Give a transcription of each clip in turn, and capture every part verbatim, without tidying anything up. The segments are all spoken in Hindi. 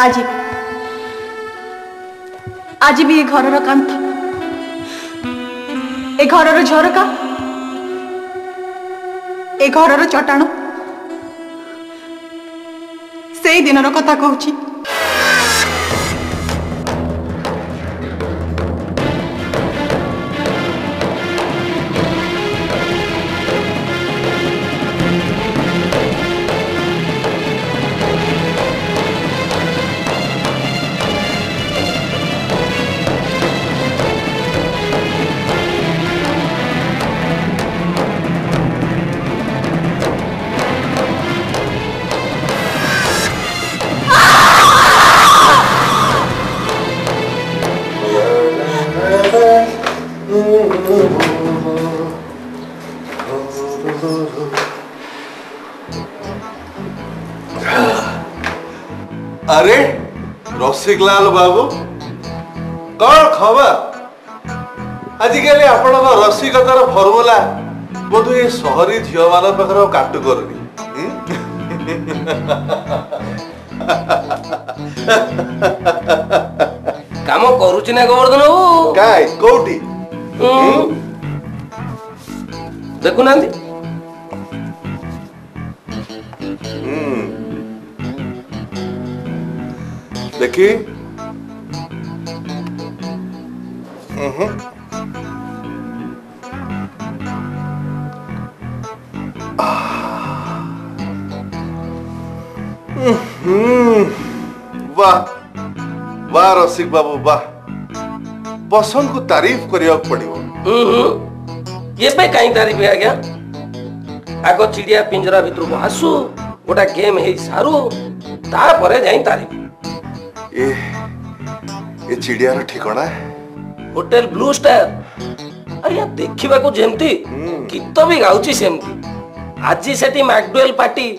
आज आज भी ए घर कांथ ए घर झरका ए घर चटाण से दिन कथा कहूँ। अरे रसिकलाल बाबू कौन खबर? आजिकल आपण रसिकतार फर्मुला बोध ये सहरी झील मान पाखे काटु करनी। काम करुची ना गोवर्धन बाबू काय कोठी देखु ना देखी वाह वाह रसिक बाबू वाह पसंद को तारीफ करिया पड़िबो। ये पे कहीं तारीफ है आज्ञा आगो चिड़िया पिंजरा भितर को आसू गोटा गेम है सारू तारपरे जाई तारीफ। ये ये चिड़िया रो ठिकाना होटल ब्लू स्टार अरे देखिबा को जेमती गीत भी गाउची सेमती आज सेठी मैकडुएल पार्टी।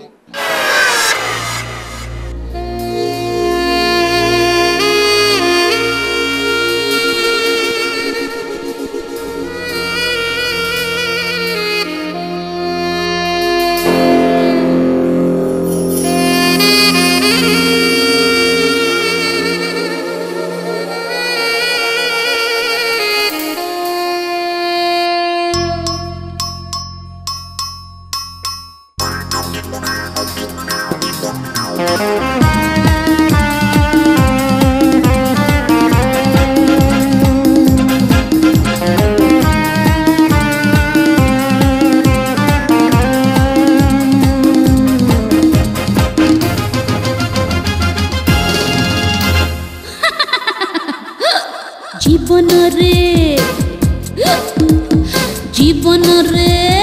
जीवन रे जीवन रे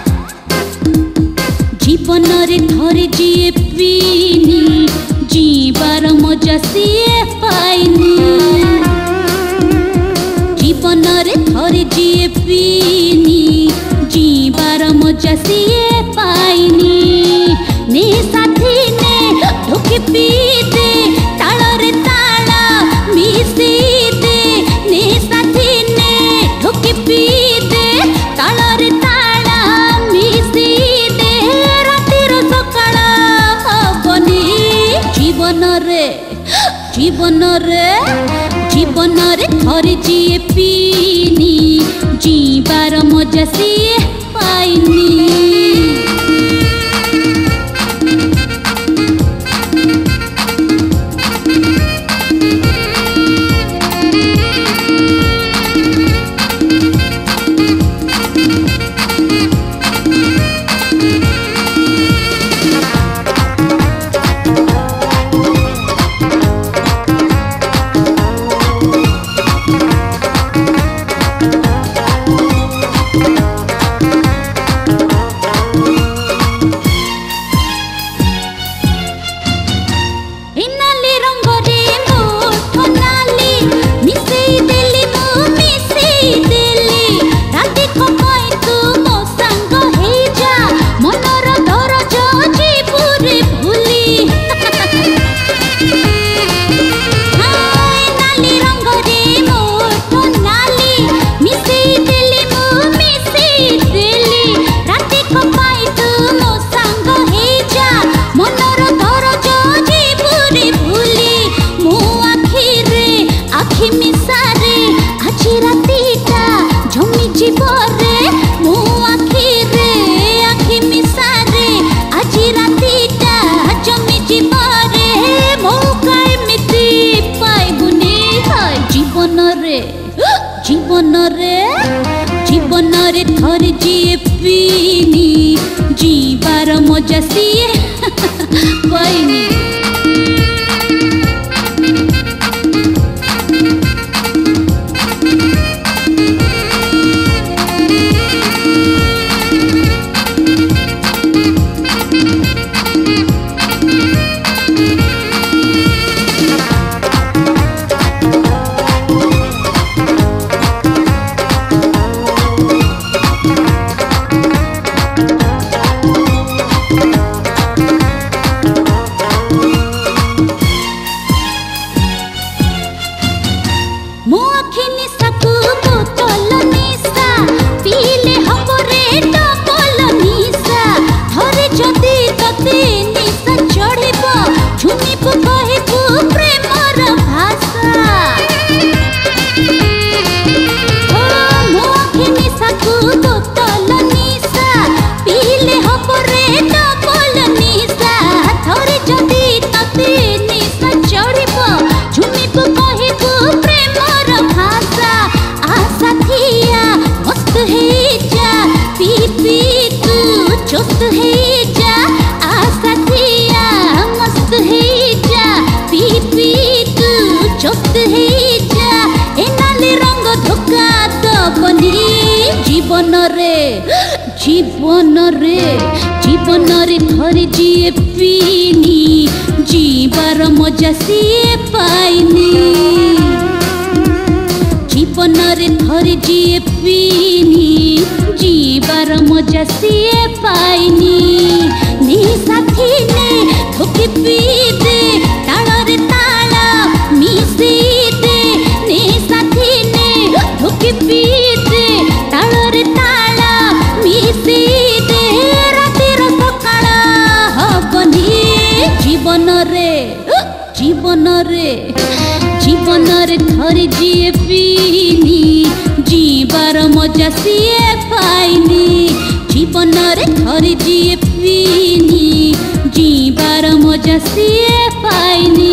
जीवन रे थरे जीए पीनी जीवार मजा सीए पाइनी जीवन रे थरे जीए पीनी जीवार मजा सीए पाइनी ने साथी ने ढोके पी दे ताला रे ताला मिसी पी दे ताला रे ताला मिसी दे रातिर सकाळ हबनी जीवन रे जीवन रे जीवन रे थरे जीए पीनी जीवार मजा सीए पाइनी। रे जीवन रे जीवन रे थर जिए पीनी जीवार मजा सिए पाइनी जीवन रे जीवन रे जीवन रे थरे जिए पीनी जीवार मजा सिए पाइनी जीवन रे थरे जिए पीनी जीवार मजा सिए पाइनी नी साथी ने धोके पी दे ताला रे ताला मिसी दे नी साथी ने धोके पी दे ताला रे ताला मिसी दे रातिर सकाळ हबनी जीवन रे जीवन रे जीवन रे थरे जिए पीनी जीवार मजा सिए पाइनी जीवन रे थरे जिए पीनी जीवार मजा सिए पाइनी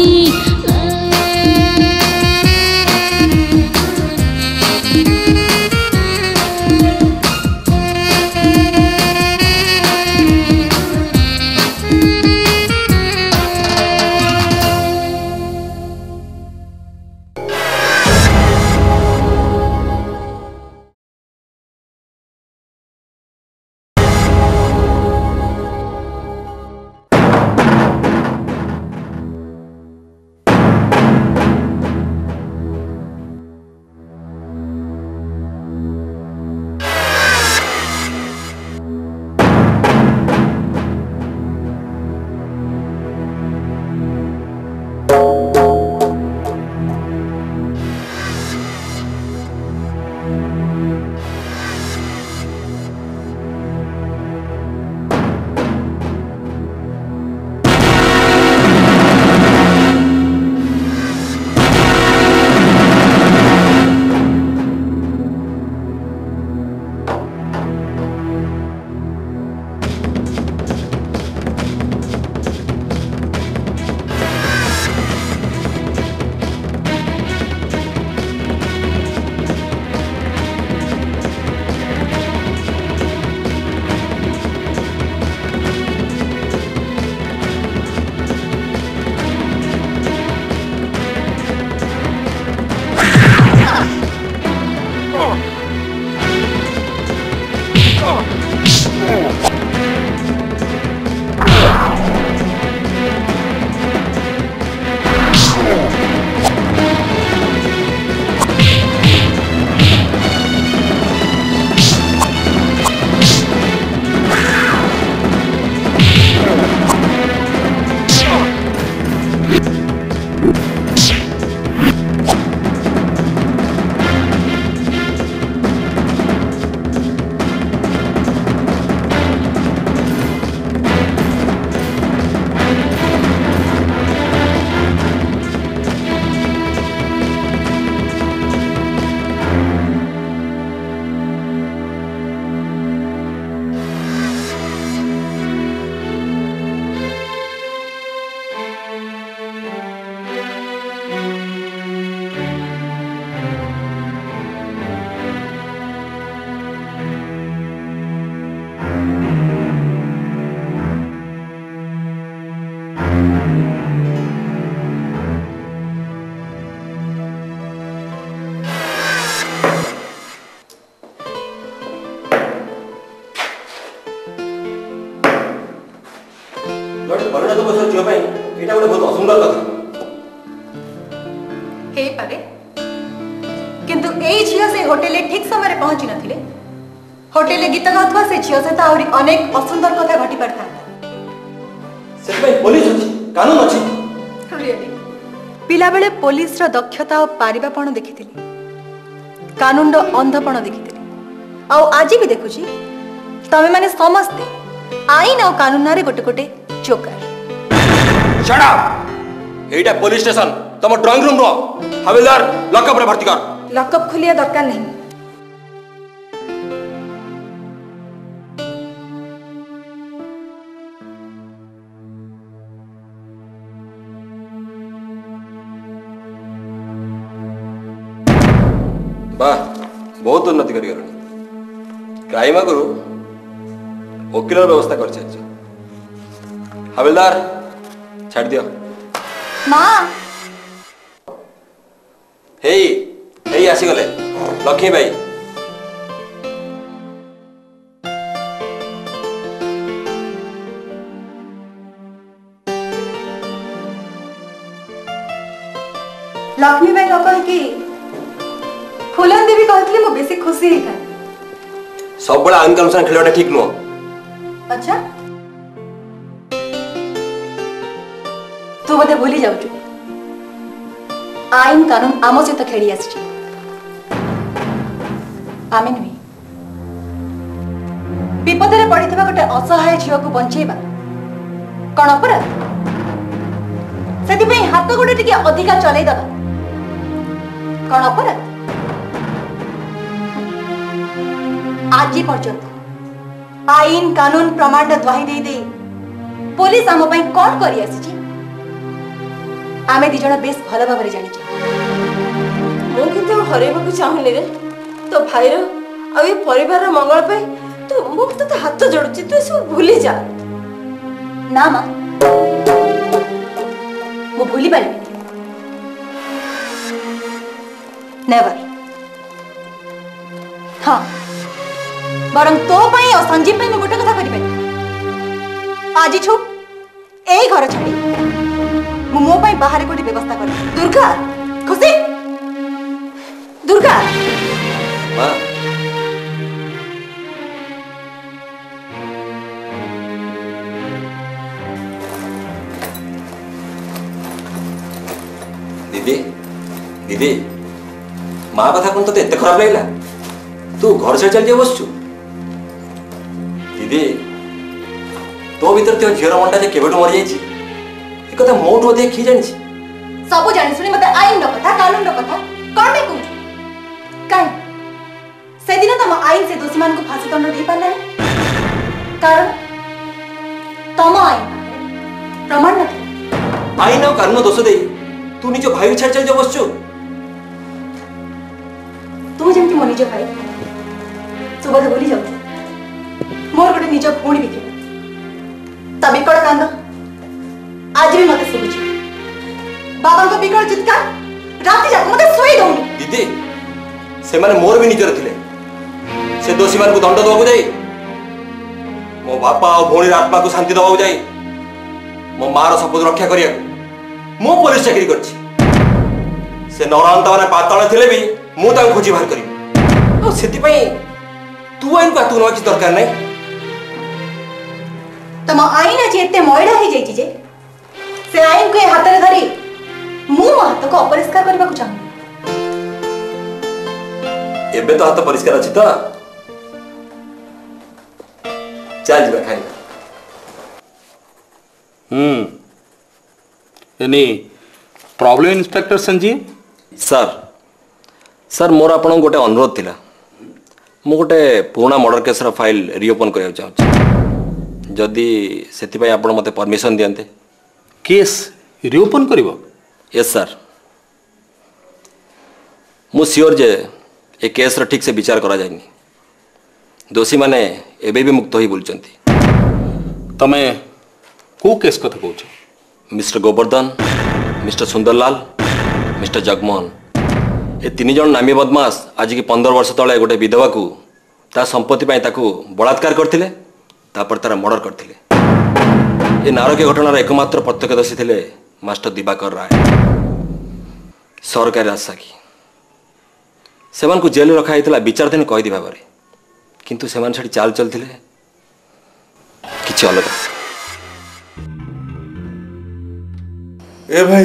सुंदर कथा हे पारे किंतु एई झियो से होटल ठीक समय पहुंची नथिले होटल गीत गाउथवा से झियो से आहुरी अनेक असुंदर कथा घटी पड़ता से भाई पुलिस अछि कानून अछि रियली पिला बेले पुलिस रो दक्षता और पारिबापण देखिथिले कानून रो अंधपण देखिथिले आ आज भी देखुची तमे माने समझते आईन और कानून रे गोटे गोटे चोकर शट अप एटा पुलिस स्टेशन तुम ड्राइंग रूम रो हवलदार लॉकअप रे भर्ती कर लॉकअप खुलिया दरकार नहीं वाह बहुत उन्नति करी गलनी क्राइम आगु वकील व्यवस्था कर छे हवलदार छाड़ दियो मां हे हे आसी गले लक्ष्मी भाई लक्ष्मी भाई न कह कि फुलन देवी कहतली मो बेसी खुशी ही था सब बड़ा आइन कानून खेलवाटा ठीक नुह अच्छा तू बोधे भूली जाऊछु आईन कानून आम सहित खेली आसी आमे नुहे विपदरे पड़िथिबा गोटे असहाय झियो को बंचेबा कौन अपराध सेति हाथ गोटे टिके अधिका चलै दबा कौन अपराध आज पर्यंत आईन कानून प्रमाण दुहाई दे दे पुलिस आम पई कौन करी आसी आमे दी जण बेस भल भाव रे जानि मो किते हरेबा को चाहले रे तो भाईर आ ए परिवार रो मंगल पे तू मो तो हाथ जोड़छि तू सब भूली जा ना मा वो भूली पारे नेवर हाँ बरं तो पई और संजीव पई मैं गोटे कथा करि आज छु एई घर छाड़ी मु मो पई बाहर कोडी व्यवस्था कर दुर्गा खुशी दुर्गा मां दीदी दीदी मां कथा कोन तो एते खराब लागला तू घर से चल जे बसछु दीदी तो भीतर तो झीर मंडा जे केबेटो मर जाईची ए कथा मोठो देख की जानि सब जानि सुनी मते आईन रो कथा कानून रो कथा कोन में कहू काई से दिन तम आईन से दोषी मान को फांसी दंड दे पाले कारण तम आईन प्रमाण न आईन और कानून दोष दे तू निज भाई छाड़ चल जे बसछु तुम जेमती मो निज भाई सुबह भूली जाऊ मोर गोटे निज भूणी भी ता बिकट कांद आज भी मते सुबुची बाबा को बिकट चित्कार राति जाक मते सोई दउनी दीदी से माने मोर भी निजर थिले से दोषी मान को दंड दबाकू जाई मो बापा और भौणी आत्मा को शांति दबाकू जाई मो मार शपथ रक्षा करिया मो पुलिस चाकरी करछि से नौरांता माने पाताळ थिले भी मु तां खोजी बाहर करी तो सेति पई तू आइन को तू न कि दरकार नै तम आईन आज एते मैला हो जाई जे से आईन को हाथ रे धरी मु मो हाथ को अपरिष्कार करबा को चाहू एबे तो हाथ परिष्कार अछि त चल जबा खाई हम्म यानी problem inspector Sanjeev sir sir मोर आपन गोटे अनुरोध थिला मु गोटे पुराना मर्डर केस रा फाइल रीओपन करिया चाहू जदि सेति पई आपन मते परमिशन दियंते केस रीओपन करिवो यस सर मु सियोर जे ए केस रा ठीक से विचार करा जायनी दोषी माने एबे भी मुक्त होई बोलचंती तमे को केस कथा कहूछ mister Govardhan mister Sundarlal mister Jagmohan ए तीन जन नामी बदमाश आज की पंद्रह वर्ष तले गोटे विधवा को ता संपत्ति पाई ताकू बलात्कार करथिले तापर तारा मर्डर करथिले ए नारकीय घटनार एकमात्र प्रत्यक्षदर्शी थिले मास्टर दिवाकर राय सरकारी आशाखी से जेल रखाई विचारधीन कैदी भाव में किंतु से चाल चलते कि अलग। ए भाई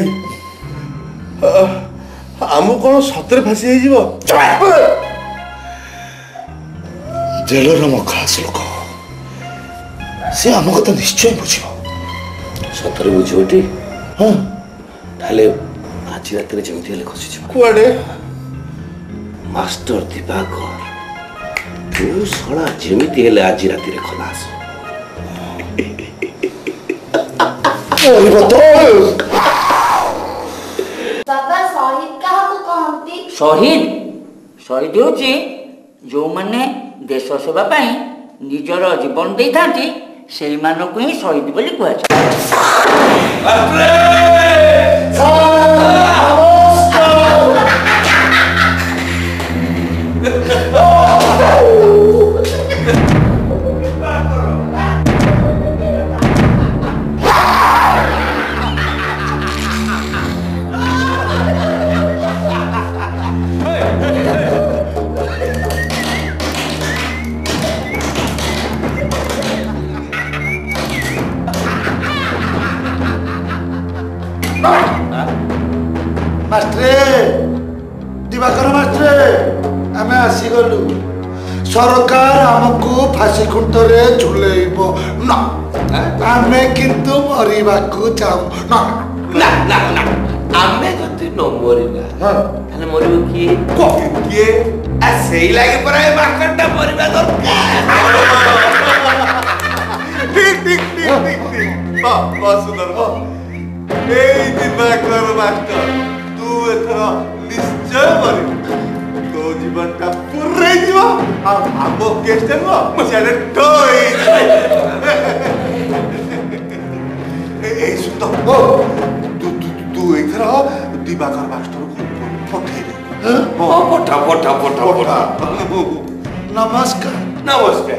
आम कौन सतरे फासी जेलर मो खास लोक से आम कथा निश्चय बुझ सतरे बुझी हाँ ताले आज रात जमी खसी कुआडे मास्टर दिवाकर तू सला जेमिति हेले आज रात खलास बाबा शहीद क्या कहती शहीद शहीद होची जो माने देश सेवा पाई निजर जीवन दे थांती सेही मानकु ही शहीद बोली कहै छै। मास्टरे दिवाकर मास्टरे आम आसीगलु सरकार आमको फांसी खुंटरे झुलेब ना आमे किंतु मरिबा को चाहू ना ना ना ना आमे जति न मरिबा ताले मरिबो किए को किए आ सेही लागे पर ए मार्केटटा मरिबा दरकार ठीक ठीक ठीक ठीक ठीक वाह वाह सुंदर वाह ए दिवाकर मास्टर तू एथर निश्चय मरिब तो जीवन का पूरे जीवा हम हमो केस्टन वो चले टोई ए ए सुंदर ओ तू तू तू एथर दिवाकर मास्टर को पठे दे हां पठा पठा पठा पठा नमस्कार नमस्कार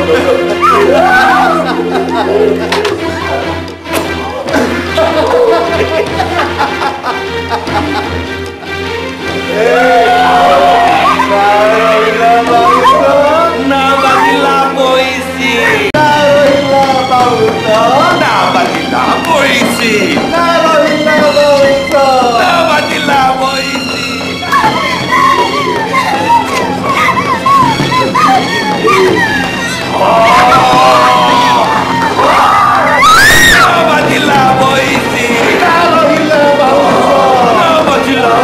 no, no, no. ना बाजिला पइसी ना रहिला बाउत ना बाजिला पइसी ना रहिला बाउत ना बाजिला पइसी ना बाजिला पइसी ना रहिला बाउत ना बाजिला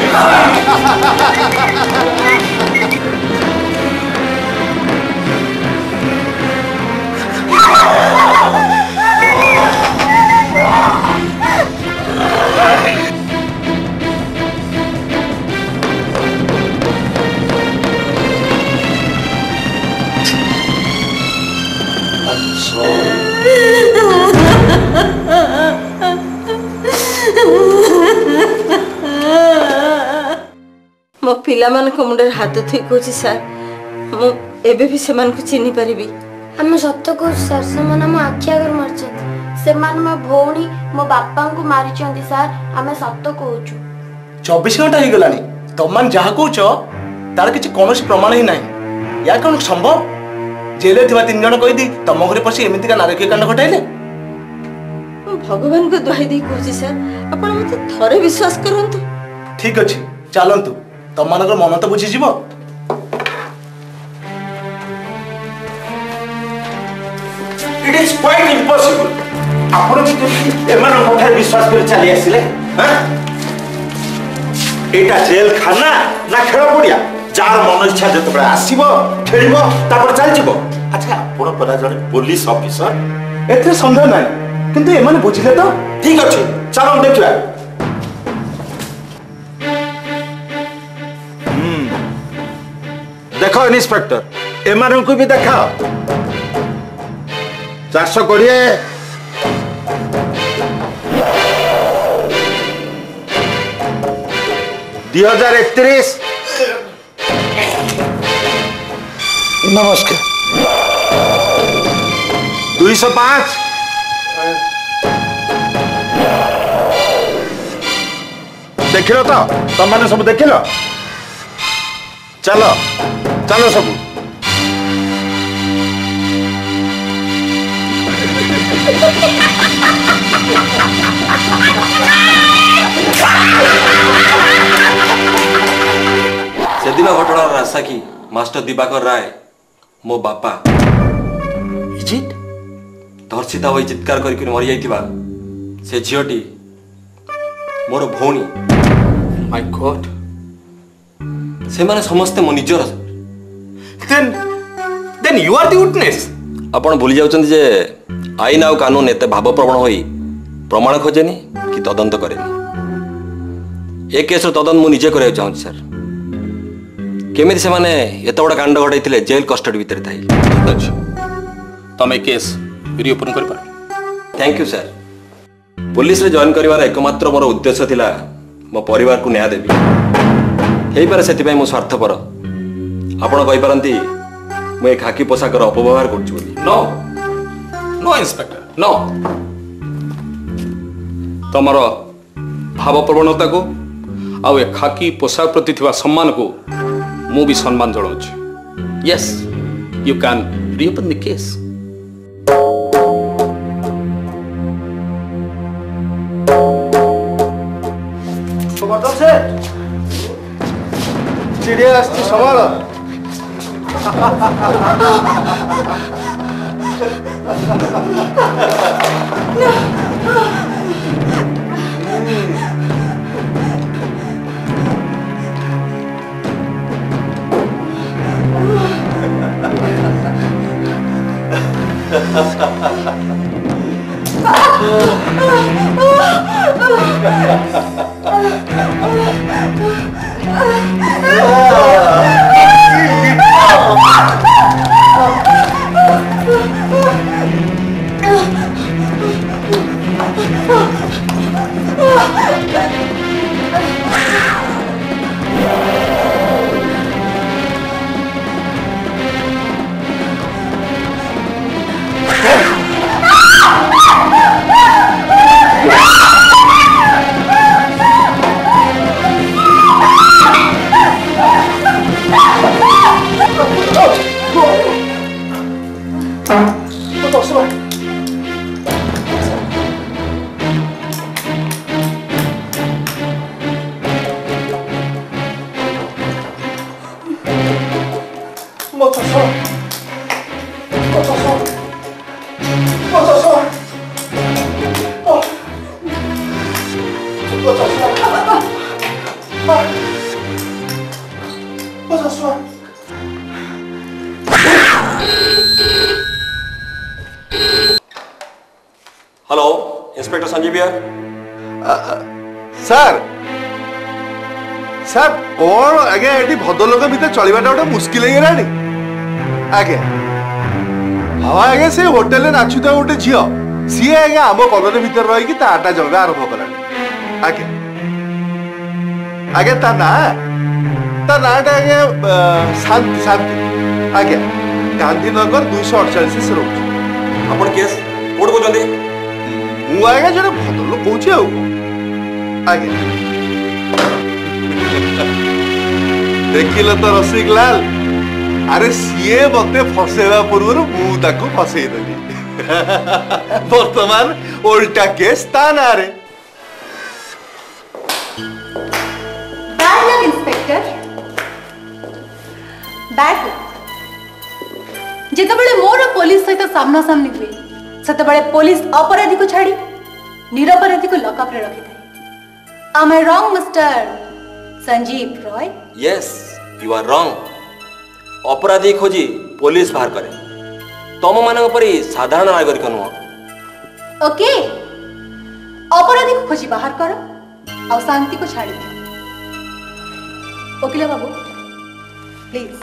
मो पिला मान को मुंडे हाथ थुई कहूँ सर मु एबे भी सेमान को चिन्ह पारिबी आम सत्य कहूँ सर से मो आखि आगे मारचंती से मो भौणी मो बापा को मारिचंती सर आम सत्य कहूँ चौबीस घंटा हो गलानी तुम जहाँ कौच तार किसी कौन प्रमाण ही ना या कौन संभव जेल तीन जन कहीदी तुम घर पशि एमती का नारकीय कांड घटाइले भगवान को दुहाई दी कहूँ सर आपण मते थरे विश्वास करंतु ठीक अच्छे चलतु तुम मान मन तो बुझीज इट इज क्वाइट इम्पॉसिबल आपण भी एमान कथा विश्वास कर चली आसिले हां एटा जेल खाना ना खेल पड़िया जार मन इच्छा जत आसब खेल चल जीव अच्छा आपण परा जड़े पुलिस ऑफिसर एते संदेह ना किंतु एमाने बुझिले तो ठीक अच्छे चलो देखिया देखो इंस्पेक्टर एमान को भी देखा चारश कोड़े दुई हजार एकतीस नमस्कार दुई सौ पांच देख लो तो तुम मैंने सब देख लो चलो चलो सब से दिन घटनार राशा की मास्टर दिवाकर राय मो बापा इजिट धर्षिता होई चित्कार करके मरी जाइतिबा से झीटी मोर भौणी माय गॉड से माने समस्त मो निजर then then you are the witness आपण भूली जाउछन जे आईन आ कानून एते भावप्रवण होई प्रमाण खोजेनी कि तदंत करेनी ए केस तदंत मु निजे करे चाहूँ सर केमिति से माने एत बड़ा कांड घटाइथिले जेल कस्टडी भितर थाई ठीक अछि तमे केस रिओपन कर पार थैंक यू सर पुलिस रे जॉइन करिवार एकमात्र मोर उद्देश्य थिला मो परिवार को न्याय देबी हेई पारे सेति पय मो स्वार्थपर आपण कहि पारंती मु ए खाकी पोशाकर अपव्यवहार करछु बोली नो नो इंस्पेक्टर नो तमर भाव प्रवणता को आउ ए खाकी पोशाक प्रति थिबा सम्मान को मु भी सम्मान जणाउछि yes you can reopen the case चिड़िया आसती संभाल इंस्पेक्टर संजीव यार सर सर कौन आगे एटी भद्रलोक भितर चलवाटा गोटे मुस्किल हो गलानी आगे हाँ आगे से होटेल नाचुता गोटे झील सी आगे आम कॉलोनी भितर रही आटा जलवा आरंभ कलानी आगे आगे ता ना ता नाटा आगे शांति शांति आगे गांधीनगर दुई अड़चाश से रोच आपण केस कोड को जंदे मु आगे जने भद्रलोक कहूची आगे देखिल तो रसिक लाल अरे सीए मते फसेवा पूर्व मु ताको फसेई देली वर्तमान उल्टा केस ता ना रे bad luck inspector bad luck जेतबेले मोर पुलिस सहित सामना सामनी हुए सेतबेले पुलिस अपराधी को छाड़ी निरपराधी को लॉकअप रे रखी थाए am I wrong mister Sanjeev Roy yes you are wrong अपराधी खोजी पुलिस बाहर करे तम मानक परी साधारण नागरिक नुह ओके अपराधी को खोजी बाहर कर और शांति को छाड़ी वकील बाबू प्लीज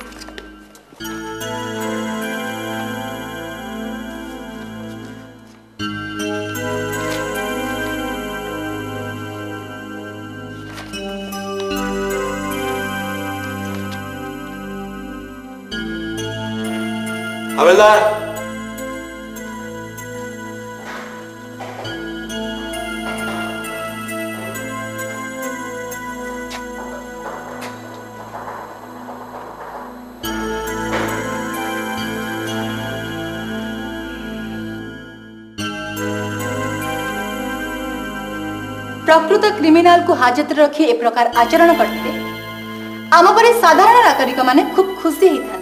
हवलदार प्रकृत क्रिमिनाल को हाजत रखी ए प्रकार आचरण करते आम पर साधारण नागरिक माने खूब खुशी होता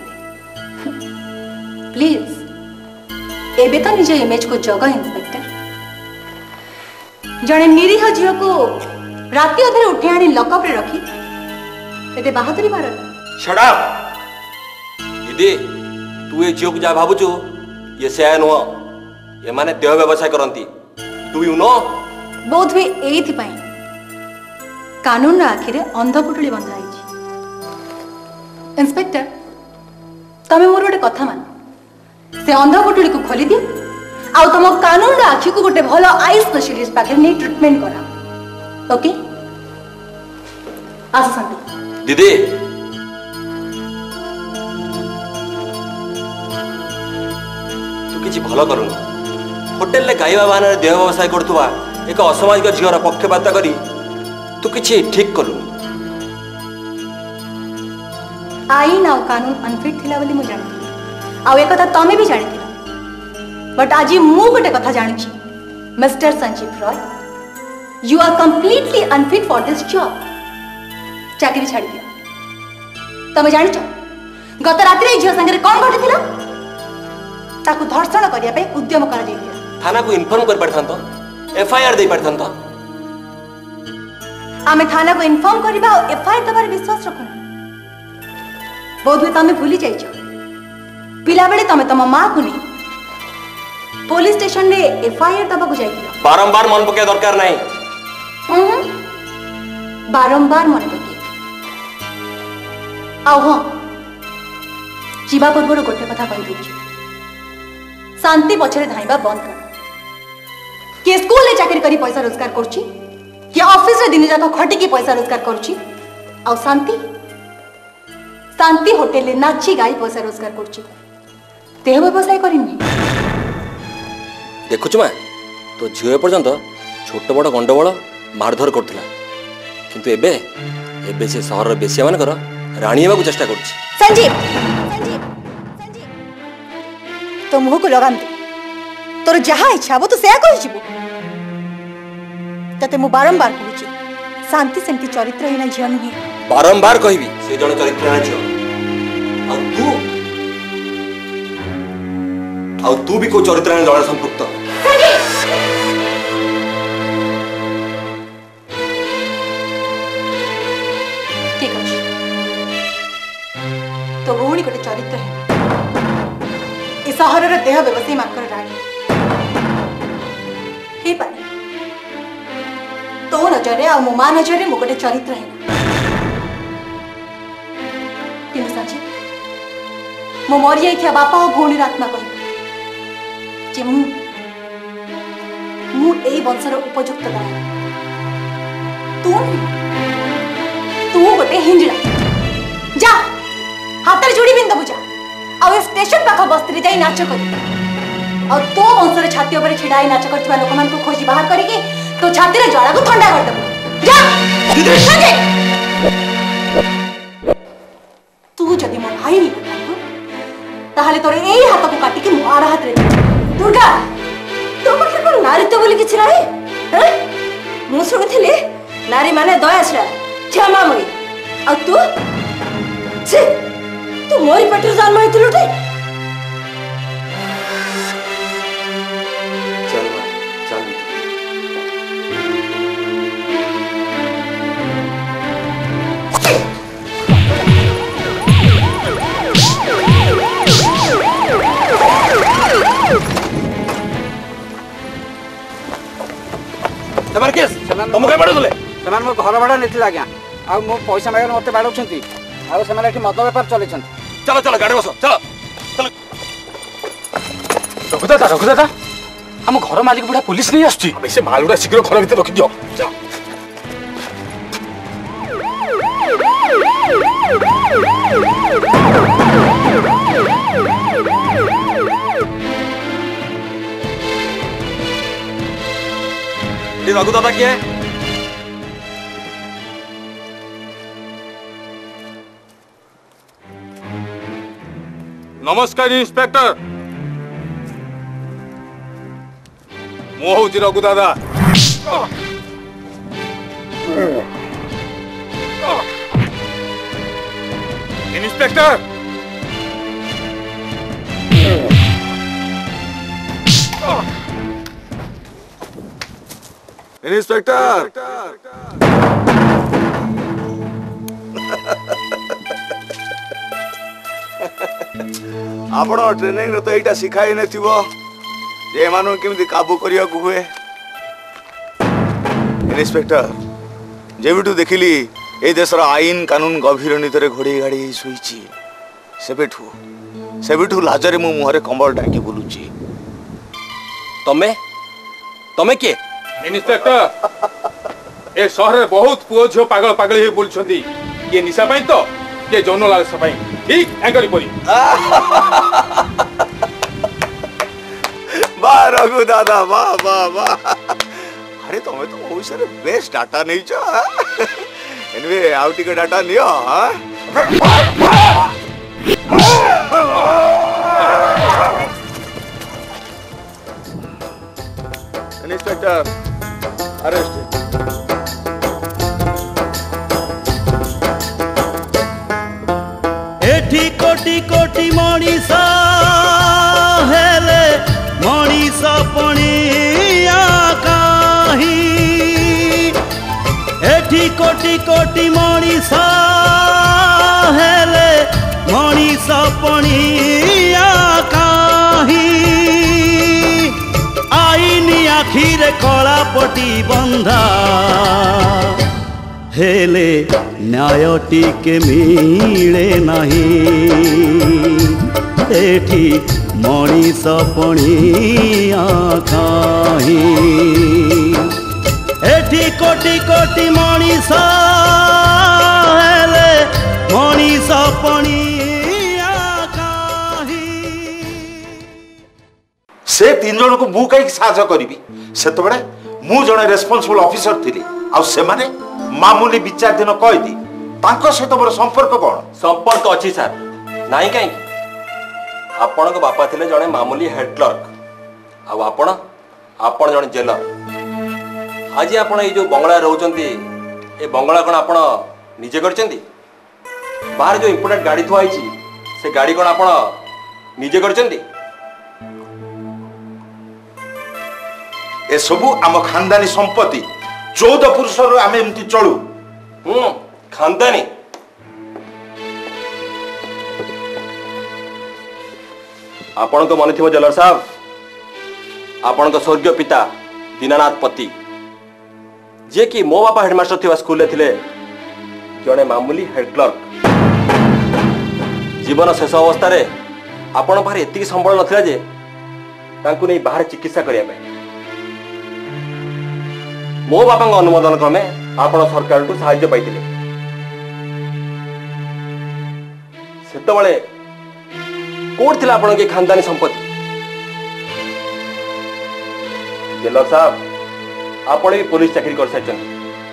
प्लीज एबे तो निज इमेज को जग इंस्पेक्टर जने निरीह झील को राति अधरे उठे आनी लॉकअप रे रखी एते बहादुरी मार शट अप दीदी तू ए झील को जा भाबुचु ये से नुह ये माने देह व्यवसाय करंती डू यू नो बोध हुए एथि पई कानून आखिरे अंधपुटुली बंधा है इंस्पेक्टर तमे मोर गोटे कथा मान से अंधपुटुली को खोली दियो आ तुम कानून आखि को गोटे भल आई स्पेशलिस्ट पाखे नहीं ट्रीटमेंट करा ओके आस शांति दीदी तू किछि भल करूनु होटेल ले गाइबा बाहन देह व्यवसाय करथुवा एक असामाजिक झीवर पक्षपात करी तू किछि ठीक करूनु आईन आ कानून अनफिट थिला बोली मु जानि आ ए कथा तमे भी जानि बट आज मु गोटे कथा जानि छी mister Sanjeev Roy you are completely unfit for this job चाकरी छाड़ी दिया तमे जानि छ गत रात रे झियो संगे कोन घटी थिला ताकू धर्षण करिया पे उद्यम कर दिया थाना को इन्फॉर्म कर पड़थांतो एफआईआर दे पड़थांतो आमे थाना को इन्फॉर्म करबा और एफआईआर दबार विश्वास रखो बहुत हुए तमे भूली जाइछ पिला बेले तमे तम मां को नहीं पुलिस स्टेशन रे एफआईआर दबा को जाइथिला बारंबार मन पके दरकार नहीं हम्म बारंबार मन पके आ हो जीवा पूर्व गोटे कथा कहि दिछु शांति पछरे धाइबा बंद कर के स्कूल ले चाकरी करी पैसा रोजगार करछि कि ऑफिस रे दिन जाक खटी की पैसा रोजगार करछि आ शांति शांति होटेल ले नाची गाई पैसा रोजगार करछि देह व्यवसाय करिनी देखुछ मा तो झियो पर्यंत छोट बड़ गंडगोल मारधर करथिला किंतु एबे एबे से शहर बेसिया मान कर राणी हेबा को चेष्टा करछि संजीव संजीव संजीव तो मुह को लगाम दे तोर जहा इच्छा वो तो से कहि छिबो तते मु बारंबार कहूची शांति सेंती चरित्रहीन झियो नुहे बारंबार कहबी से जण चरित्रहीन झियो आ तू आ तू भी को चरित्रहीन जण संपृक्त ठीक अछि तो भौणी गोटे चरित्रहीन ए शहर रे देह व्यवसायी मानकर राणी हे पारे तो नजर आ मो मां नजर मो गोटे चरित्र है कि साची मो मरी जाइथिया बापा और भौणी आत्मा कह जे मु मु एई वंशर उपयुक्त दाय तू तू गोटे हिंजड़ा जा हाथ जोड़ी बिंद बुझा आ स्टेशन पाख बस्ती जाई नाच कर और तो वंशर छाती पर छिड़ाई नाच करथिबा लोक मान को खोजी बाहर करके तो छाती रे ज्वाला को ठंडा कर दबो जा तू जदि मो भाई नहीं ताहले तोरे एई हाथ को काटी के मार हाथ रे दुर्गा तो पाखे को नारीत्व बोली किछ नाही हैं मु सुनिथिले नारी माने दयाशीला क्षमा मई आ तू छे तू मोरी पेटर जन्म होइथिलु टे चल मां चल सेमान केस तुम के बाड़ो दले सेमान मो घर भाड़ा नेथिला आज्ञा आ मो पैसा मागन मते बाड़ौछंती आ सेमान एठी मद व्यापार चलेछंती चलो चलो गाड़ी बसो चलो चलो रघु दादा रघु दादा हम घर मालिक बुढ़ा पुलिस नहीं आछी अबे से मालुड़ा शीघ्र घर भीतर रखि दियो जा ये रघु दादा क्या है नमस्कार इंस्पेक्टर मो हूँ रघु दादा इंस्पेक्टर इंस्पेक्टर आपण ट्रेनिंग तो एटा सिखाई नथिबो जे मानो केमति काबू करिया को हुए इंस्पेक्टर जेबिटू देखिली ए देशर आईन कानून गभीर नितरे घोड़ी गाड़ी सुईची सेबेठू सेबेठू लाजरे मु मुहरे कंबल टाकी बुलुची तमे तमे के इंस्पेक्टर ए शहर में बहुत पुओ झियो पागल पागल ही बोलछंती ये निशा पाई तो ये जौन लालसा पाई ठीक एंकरी परी वाह रघु दादा वाह वाह वाह अरे तुम तो बहुत सारे बेस्ट डाटा नहीं छो एनवे आउटी का डाटा लियो हां इंस्पेक्टर अरेस्ट एठी कोटी कोटी मणिसा हेले मणिसा पणिया काही एठी कोटी कोटी मणिसा हेले मणिसा पणिया काही आईनी आखिरे कला पटी बंधा हेले न्याय टिके मिले नहीं एठी मणिष पणिया काही एठी कोटी कोटी मणिष हेले मणिष पणिया काही से तीन जन को मु कहीं साहाଯ୍ୟ करिबी सेत बडे मु जने रेस्पोंसिबल ऑफिसर थिली आ से माने मामूली विचार दिन कहदी तांको सहित मोर संपर्क कोन संपर्क अछि सर नाही काई आपण को बापा थिले जने मामूली हेड क्लर्क आ आपण आपण जने जेलर आज आपण ए जो बंगला रहउचंती ए बंगला कोन आपण निजे करचंती बाहर जो इंपोर्टेंट गाड़ी थुआ आइची से गाड़ी कोन आपण निजे करचंती ए सबु आम खानदानी संपत्ति चौदह पुरुष आम एमती चलू हम्म खानदानी आपण को मन थी जेलर साहब आपण को स्वर्गीय पिता दीनानाथ पति जे कि मो बापा हेडमास्टर थिबा स्कूल रे थिले जड़े मामूली हेड क्लर्क। जीवन शेष अवस्था रे आपण पारे एतिक संबल नथिला जे तांकु नै बाहर चिकित्सा करिया पे मो बापा अनुमोदन क्रमे आपण सरकार को सहायता पाइथिले। सेतबळे कोड थिला आपण के खानदानी संपत्ति। जेलर साहब आपण भी पुलिस चाकरी कर साइछन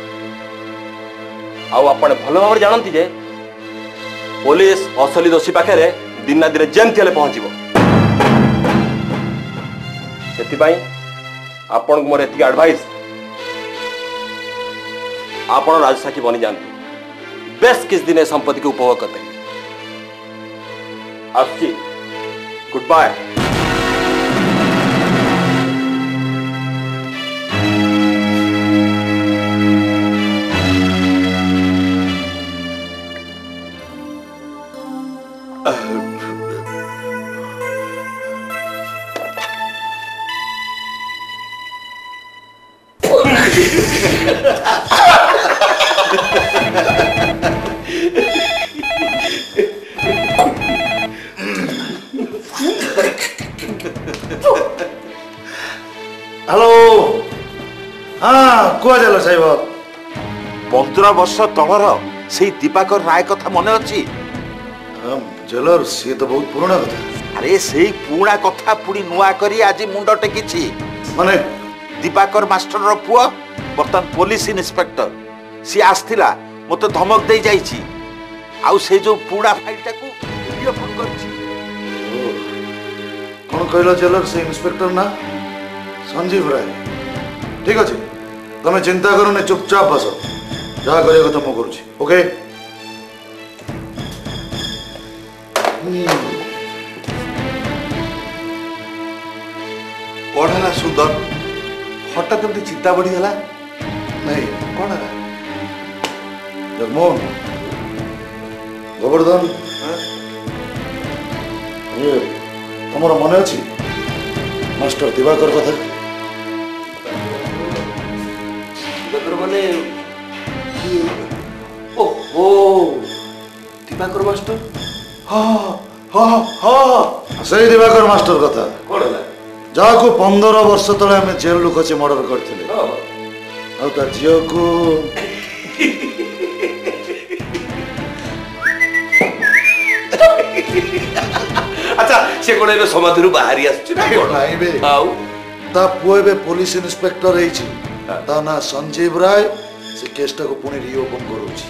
आउ आपण भल भाव जानती जे पुलिस असली दोषी पाखे दिन ना दिन जेमती हेले पहुंचबो। सेतिबाई आपण मोर एतिक एडवाइस आपण राजसाखी बनी जानतु बेस्ट किस दिन संपत्ति को उपभोग करते। आसी गुड बाय। हेलो हाँ कुआ चलो साहेब पंद्रह वर्ष तलर से दीपाकर राय कथा मन अच्छी जेलर सी तो बहुत पुराना कथा। अरे से पुराना कथा पुणी नुआ करी आज मुंड टेकी माने दीपाकर मास्टर रो पुआ बर्तमान पुलिस इन्स्पेक्टर सी आसथिला मते धमक दे जाईची आउ से जो पुराना फाइलटा को वीडियो फोन करची। कौन कहलो जेलर से इन्स्पेक्टर ना संजीव राय। ठीक अच्छे तुम्हें चिंता करो ने चुपचाप बस जहाँ करिए तो मुझे करुँची ओके। कौन है सुंदर हठात एमती चिंता बढ़ीगला नहीं कौन है जगमोहन गोवर्धन ये तुम मन अच्छी मास्टर दिवाकर कथा माने ओहो दिवाकर मास्टर हाँ हाँ हाँ सही दिवाकर मास्टर कथा कौन है जहाँ को पंद्रह वर्ष तले आम जेल लुक अच्छे मर्डर करते आ झील को अच्छा से कोन एबे समाधिरु बाहरी आछछि ना कोन नाही बे आउ ता पुए बे पुलिस इंस्पेक्टर हेछि ता ना संजीव राय से केसटा को पुणी रिओपन करूछि।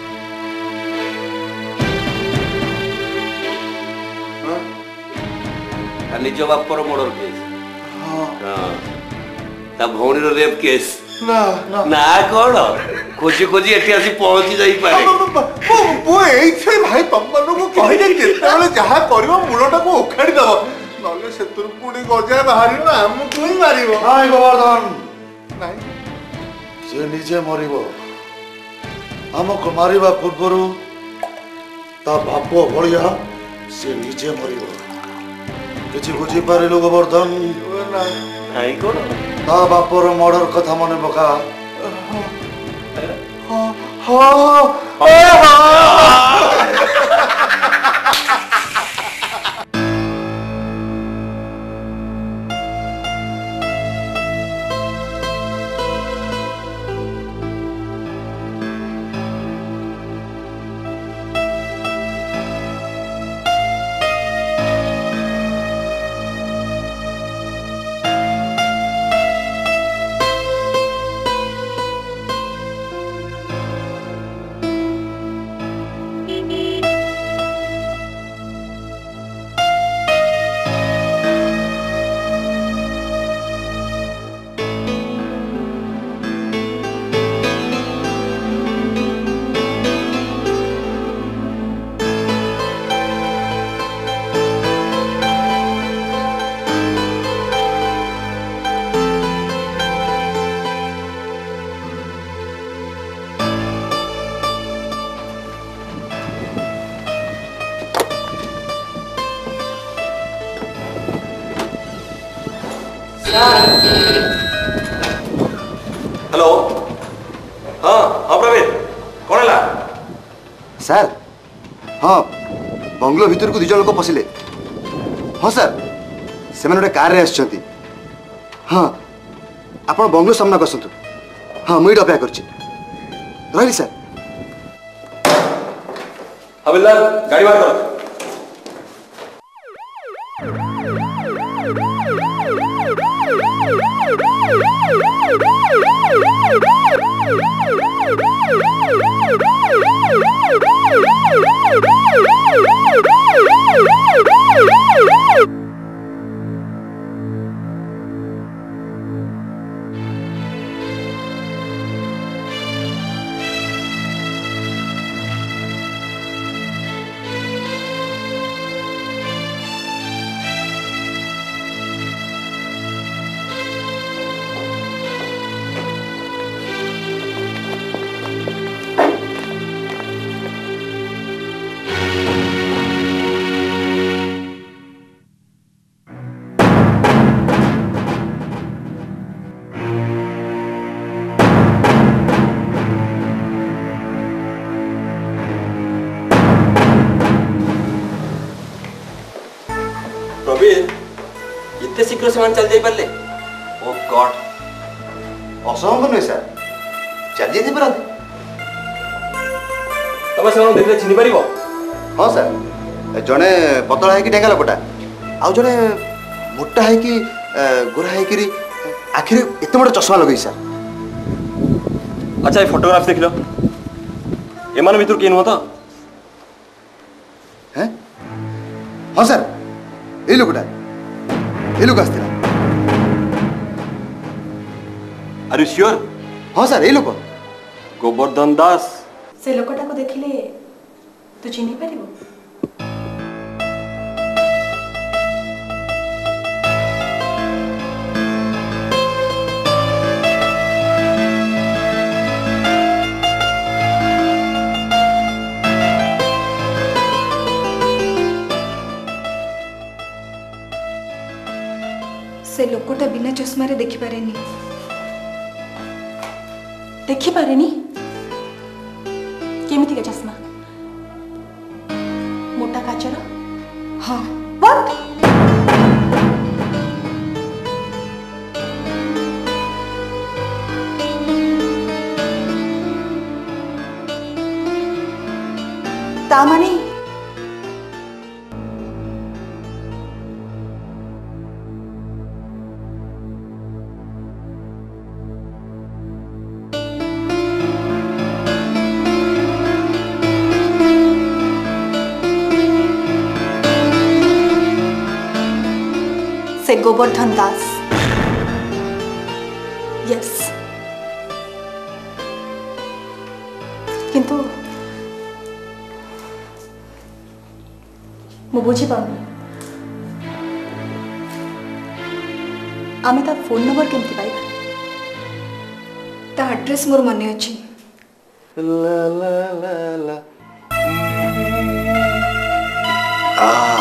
हां निज बापर मर्डर केस हां हां ता भौणीर रेप केस ना ना ना कोन खोजी खोजी एठी आसी पहुंची जाई पारे वो एइथे भाई तमनो को कहिने केतेले जहा करिवो मुलटा को उखाड़ी दबो नले सेतुर पुणी गजा बाहरी ना हम तुई मारिवो हाय गोवर्धन नाही से निजे मरिबो हमको मारिबा पूर्वरु ता बापो भलिया से निजे मरिबो किछि बुझी पारिलो गोवर्धन नाही कोन ता बापर मर्डर कथा मने बका हां हां हेलो हाँ प्रवीण कौन है सर हाँ बंगलो भितर को दिज लोक पशिले हाँ सर से गोटे कार आसछंती हाँ आपण बंगलो सामना कसंतु हाँ मुझे अपेक्षा करछि रही सर हविलदार गाड़ी बाहर करो इतने शीघ्र से चल जाई पारले ओ गॉड असंभव नहीं सर चल जाई पारंती तबे से देखले चिनी परिबो हाँ सर जड़े पतला है कि डेंगा लोकटा आउ जड़े मोटा है कि गोरा है कि आखिर एत बड़ा चश्मा लगे सर अच्छा ये फोटोग्राफ देख लो एमान भीतर किए नुह तो हैं हाँ सर ये लोकटा ये लोक आसला आर यू श्योर हाँ सर ये लोक गोवर्धन दास से लोकटा को देखिले तू चिन्ह पारिबो से लोकटा बिना चश्मा रे देखि पारेनी देखि पारेनी केमिति का चश्मा मोटा काचर हाँ व्हाट ता माने गोवर्धन दास यस किंतु मु बुझी पाऊनी आमे ता फोन नंबर केमती पाइबा ता एड्रेस मोर मने अछि ला ला ला ला आ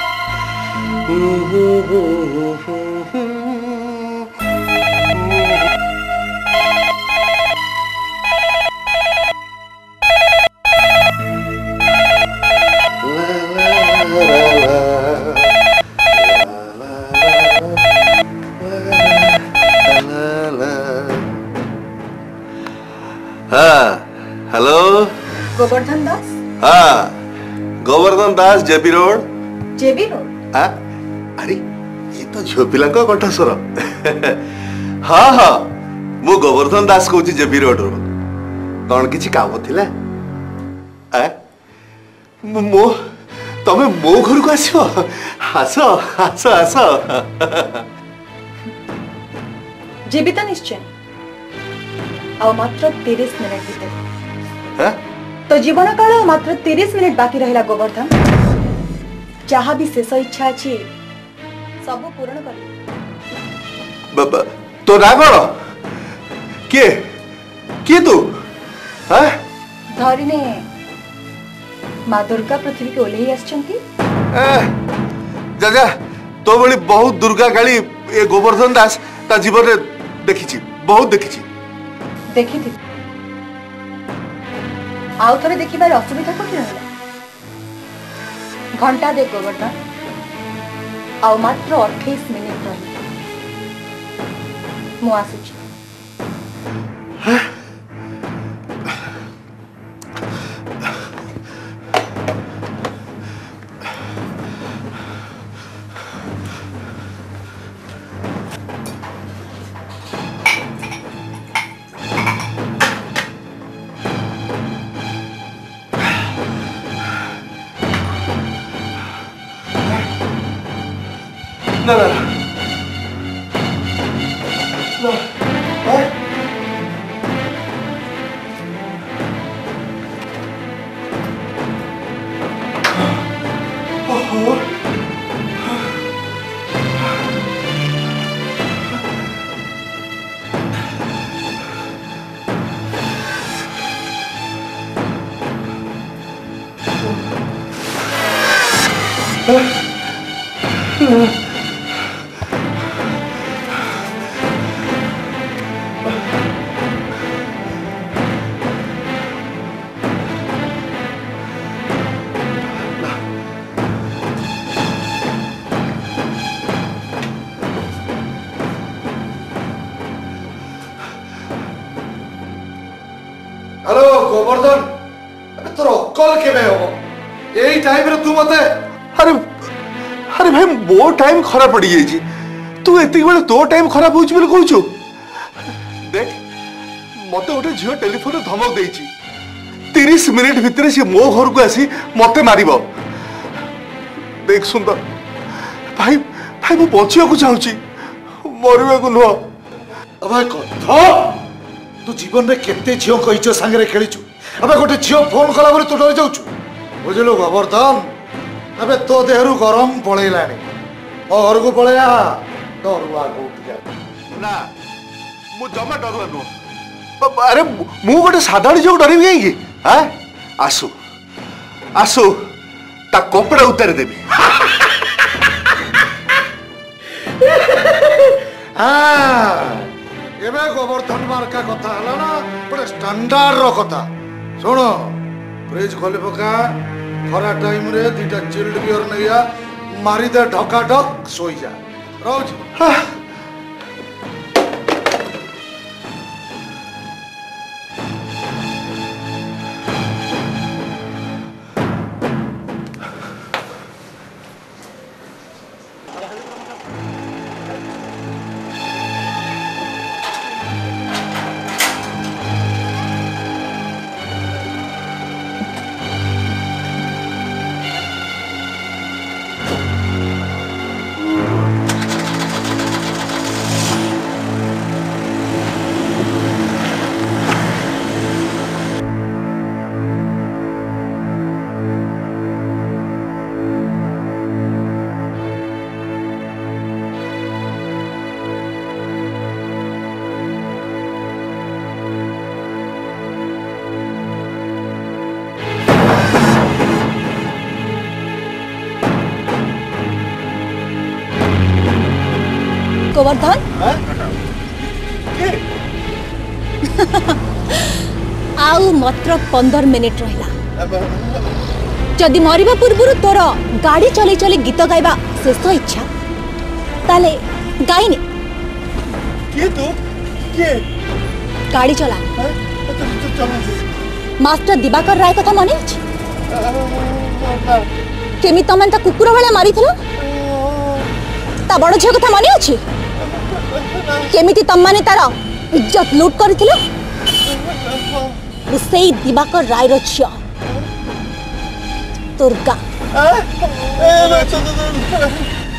हेलो गोवर्धन दास हाँ Govardhan Das JB road JB road हाँ अरे ये तो झील पिला कंठ स्वर हाँ हाँ मु गोवर्धन दास कहूँ जेबी रोड रो कौन किसी काम थिला मो तमे मो घर को आसो आस आस आस जेबी तो निश्चय आ मात्र तीस मिनिट भीतर तो जीवन काल मात्र तीस मिनिट बाकी रहिला गोवर्धन जहाँ भी शेष इच्छा अच्छी सब पूर्ण कर तो ना कौन किए किए तू धरिने माँ दुर्गा पृथ्वी के ओल्हे आसचंती जजा तो बड़ी बहुत दुर्गा काली ए गोवर्धन दास ता जीवन रे देखिछि बहुत देखिछि देखी थी आउ थे देखिबार असुविधा कौन रहा घंटा देख गोवर्धन आउ मात्र अठाईस मिनिट रही मु आसुची ना ना ना हेलो गोवर्धन अबे तोर अक्कल केबे हो एई टाइम रे तू मते अरे अरे भाई मो टाइम खराब पड़ जाइए तू एति बेले तो टाइम खराब होउछ बोले कहूछु देख मते गोटे झियो टेलीफोन रे धमक देइछि तीस मिनिट भितर से मो घर को आसी मते मारिबो देख सुंदर भाई भाई मु बचिया को चाहूची मरबे को नो अबे कथा तू जीवन में केते झियो कहिचो संगे रे खेलिचु अबे गोटे झियो फोन कला बोले तू डर जाउछु बुझलो गोवर्धन अबे तो देहरु गरम पळेलानी और को पळेया डरुआ को उठ जा ना मु जमा डरुआ नो अरे मु गोटे साधारण जो डरिबी काई की हां आसु आसु ता कपड़ा उतार देबी हां एबे गोवर्धन मार्का कथा हला ना बड़े स्टैंडर्ड रो कथा सुनो फ्रिज खोले पका खरा टाइम रे दुटा चिल्ड बियर नैया मारी दे ढका ढक सोई जा रोज गोवर्धन आउ मात्र पंदर मिनिट रहिला जदि मरिबा पूर्व तोर गाड़ी चले चले गीत गाइबा शेष इच्छा ताले गाइने के तू के गाड़ी चला मास्टर दिवाकर राय कथा मने अछि केमी तमन ता कुकुर वाला मारी थलो ता बड़ झियो कथा मने अछि केमिति तम माने तार इज्जत लूट करथिलो उसेई दिवाकर राय रो छिया दुर्गा ए लो चल चल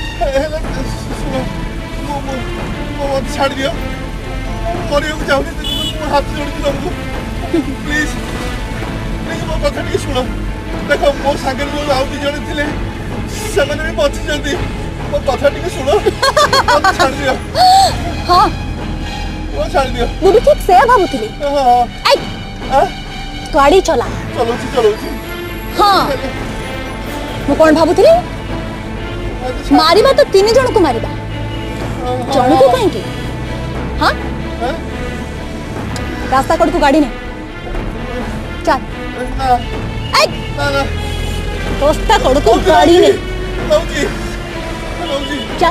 मो छाड़ दियो मरियो को जाऊनी हाथ जोड़ के तुमको प्लीज प्लीज मो कथा नहीं सुनो देखो मो सागर जो आउ दी जण थिले से माने भी बचि जल्दी मो कथा नहीं सुनो मो छाड़ दियो हां वो छाड़ दियो वो भी ठीक से भाबुथिली हां आई हां गाड़ी चला चलो छी चलो छी हां मो कोन भाबुथिली मारिबा तो तीन जण को मारिबा जण को काहे की हां रास्ता कड़ को गाड़ी ने चल दोस्ता कोड़ को गाड़ी नहीं चल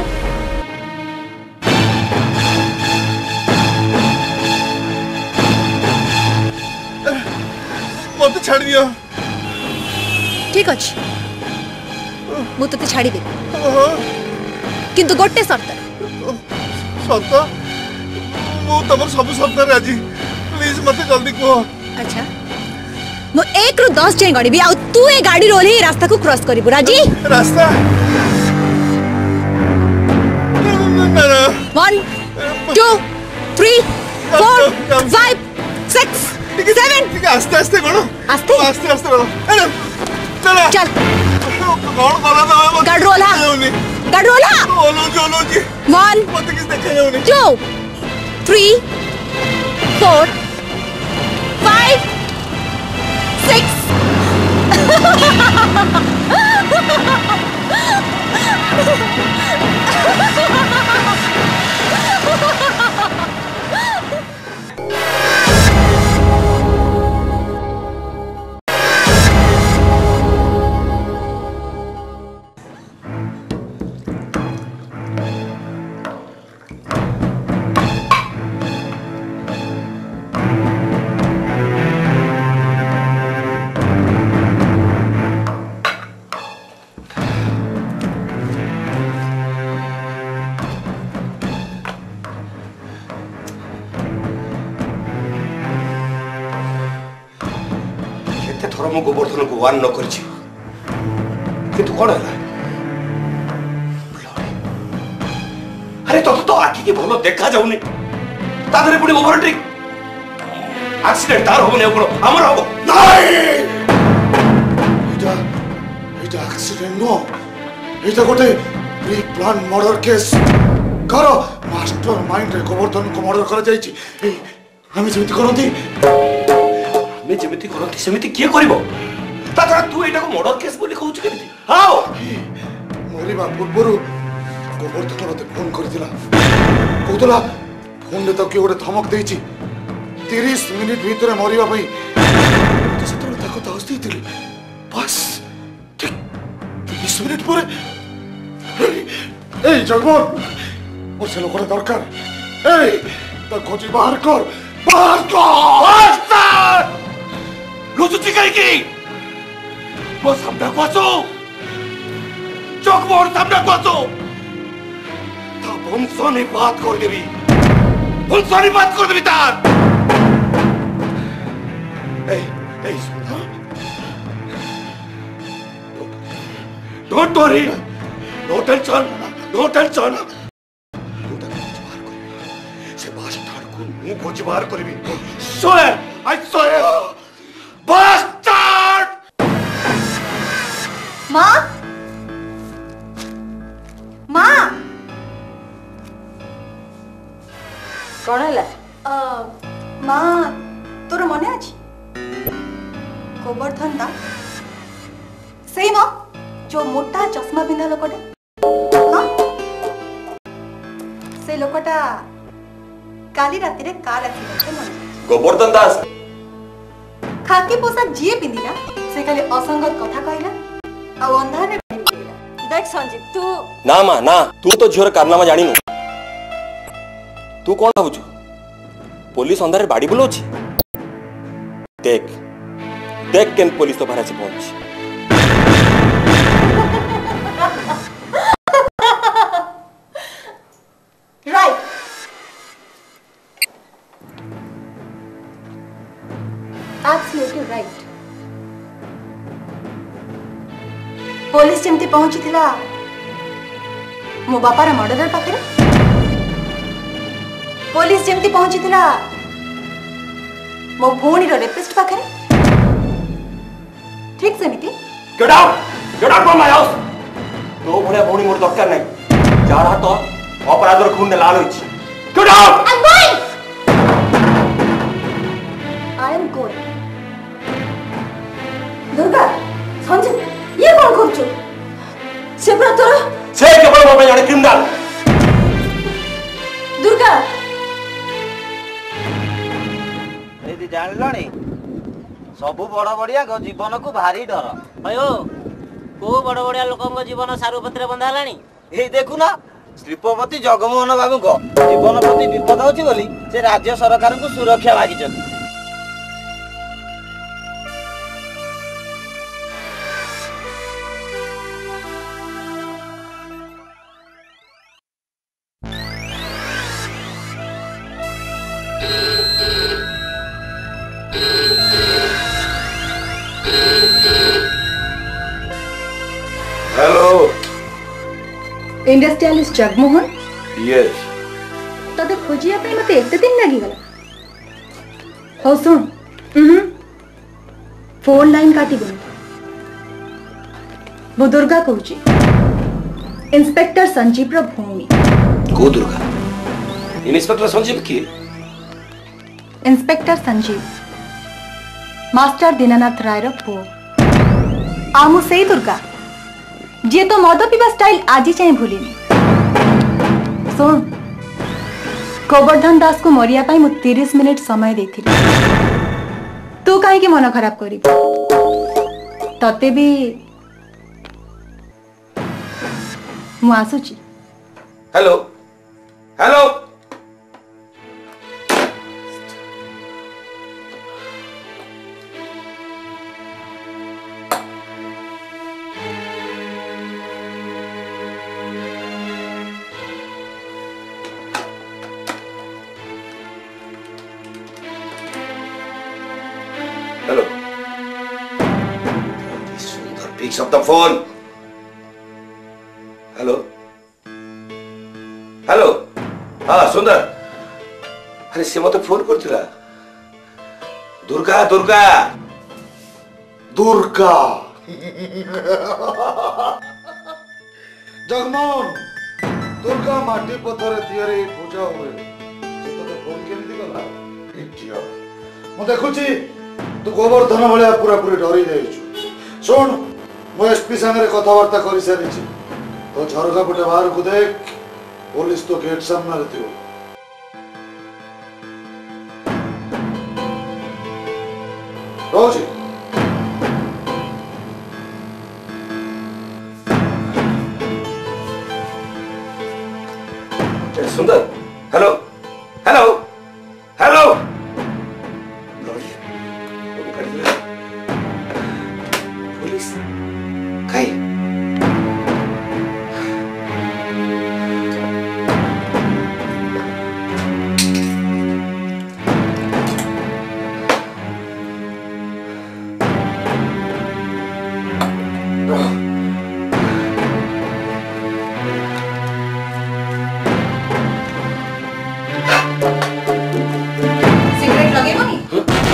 मत छाड़ दियो ठीक अच्छे मु ते छाड़ी दे किंतु गोटे शर्त शर्त मु तमर सब शर्त राजी प्लीज मत जल्दी कहो अच्छा मु एक रु दस जाए गणिबी आ तू ए गाड़ी रोले रास्ता को क्रॉस करिबु राजी रास्ता one two three four five six seven आस्ते आस्ते करो आस्ते आस्ते आस्ते करो अरे चल चल कौन बोला था मैं गाड़ी रोला गाड़ी रोला बोलो चलो जी वन मत किस देखा जाऊनी two three four five six थर मु गोवर्धन को वान न करछि किंतु कोन हला अरे तो तो आखि के भलो देखा जाउनी तादरे पुणी ओवरटेक एक्सीडेंट तार होबने कोन हमर होबो नाही एटा एटा एक्सीडेंट नो एटा गोटे प्री प्लान मर्डर केस करो मास्टर माइंड रे गोवर्धन को मर्डर करा जाईची हमें जेमिति करंती मैं जेमिति करंती सेमिति किए करबो ताकरा तू एटा को मर्डर केस बोली कहू केमिति हाओ मोरीबा पूर्वरु गोवर्धन मते फोन करथिला कहतला फोन ले तो के गोटे धमक देईची तीस मिनिट भीतर मोरीबा पई तो सतरो ताको दस देतिली बस ठीक तीस मिनिट पर ए जगमोहन और से लोकरे दरकार ए तो खोजी बाहर कर बाहर कर लुचुची कहीं की वो सामने को आसो चौक मोड़ सामने को आसो तब उनसे नहीं बात कर देवी उनसे नहीं बात कर देवी तार ए ए सुना don't worry no tension no tension से बास्टार्ड को मुंह खोज बाहर करबी सोए आई सोए Bastard! माँ माँ कौन है माँ तोर मने अछि गोवर्धन दा सही माँ जो मोटा चश्मा पिंधा लोकटा हाँ से लोकटा काली राति रे कार एक्सीडेंट मन गोवर्धन दास खाकी पोशाक जीए पिंधिला से खाली असंगत कथा कहला आ अंधार रे देख संजीव तू ना मां ना तू तो झोर कारनामा जानिनु तू कोन भाबुछु पुलिस अंधार रे बाड़ी बुलोछि देख देख केन पुलिस तो भरा से पहुंच राइट Absolutely right. पुलिस जेमती पहुंची थिला मो बापार मर्डरर पाखे पुलिस जेमती पहुंची थिला मो भौणी रो रेपिस्ट पाखे ठीक सेमिति get out get out from my house तो भणिया भौणी मोर दरकार नै जाड़ा तो अपराधर खून ने लाल होइछि get out I am going I am going Durga Sanjay ये कौन करछु से ब्रतर से केवल मो पे जने क्रिमिनल दुर्गा यदि जानलणी सबु बड़ बड़िया जीवन को भारी डर भयो को बड़ बड़िया लोक जीवन सारू पत्र बंधा हेलानी ये देखु ना श्रीपति जगमोहन बाबू को जीवन प्रति विपद होची बोली से राज्य सरकार को सुरक्षा मागी हेलो इंडस्ट्रियलिस्ट जगमोहन यस तते खोजिया पे मते एते दिन लागी गला हो सुन हम्म फोन लाइन काटी बन वो दुर्गा कहूची इंस्पेक्टर संजीव रो भूमि को दुर्गा इंस्पेक्टर संजीव की इंस्पेक्टर संजीव मास्टर दीनानाथ राय रो पो आमु सेई दुर्गा जे तो मद पीवा स्टाइल आज चाहे भूलिनी सुन गोवर्धन दास को मरिया पाई मु तीस मिनिट समय देथिली तू काहे की मन खराब करी तते भी मु आसुची hello hello hello Sundar picks up the phone hello hello हाँ सुंदर अरे से मत फोन करथिला दुर्गा दुर्गा दुर्गा जगमोहन दुर्गा माटी पथर दियरे पूजा हुए से तते फोन केमती गला इडियट मु देखुची तू गोवर्धन भलिया पूरा पूरी डरी जाइछु सुन मु एसपी संगे कथावार्ता करि सारिछि तो झरका पटे बाहर को देख पुलिस तो गेट सामने रहतियो रोजी Sundar hello hello hello police कहीं सिगरेट लगेबो नी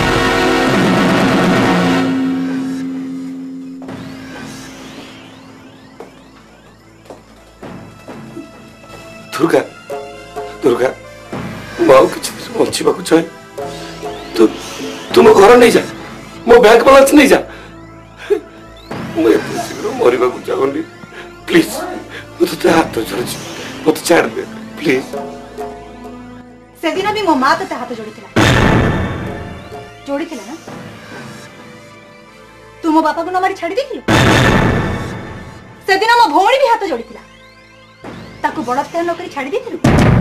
दुर्गा दुर्गा माओ किसी बचा चाहे तू तुम घर नहीं जा मो बैंक बैलेंस नहीं जा मुझे शीघ्र मरवा चाहूनी प्लीज मुझे हाथ जोड़ी मत छाड़ दे प्लीज से दिन भी मो मां तते हाथ जोड़ीथिला जोड़ीथिला ना तू मो बापा को न मारी छाड़ी देथिलु से दिन मो भौणी भी हाथ जोड़ीथिला ताको बलात्कार न करी छाड़ी देथिलु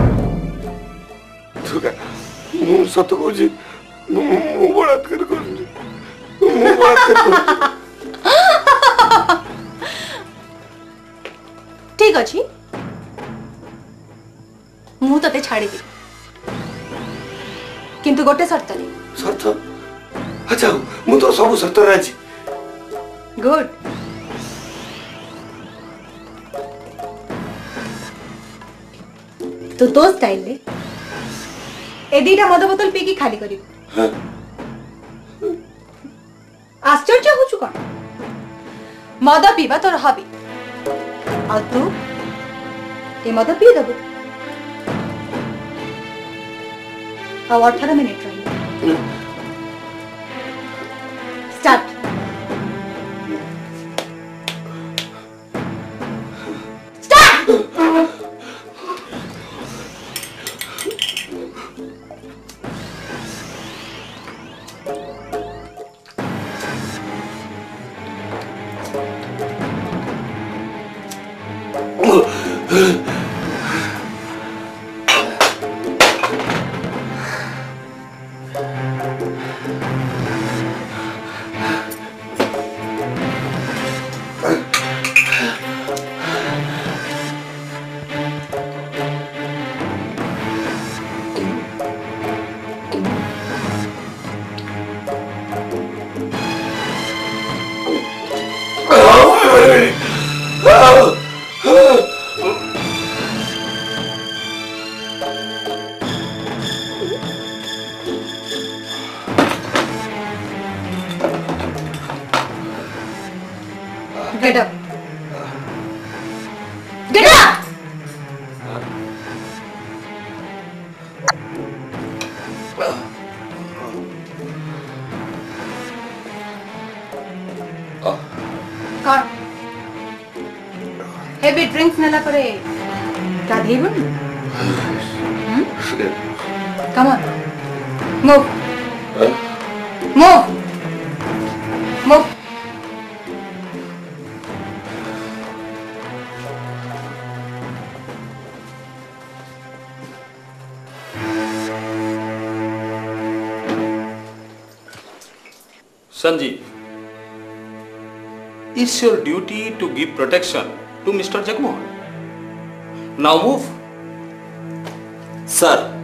दुर्गा मु सत कहूची मु बलात्कार करनी मु बलात्कार ठीक अछि मु तते छाड़ी दे किंतु गोटे शर्त रे शर्त अच्छा मु तो सब शर्त राजी गुड तो तो स्टाइल ले ए दीटा मद बोतल पी की खाली करी हाँ आश्चर्य होचु कोन मद पीबा तो रहबी आ तू ए मद पी दबो आ अठारह मिनट रही start Get up. Get up. कौन? Heavy drinks नेला परे गाधेबन? Come on. Move. Move. Move. Sanjeev, it's your duty to give protection to Mister Jagmohan. Now move. Sir,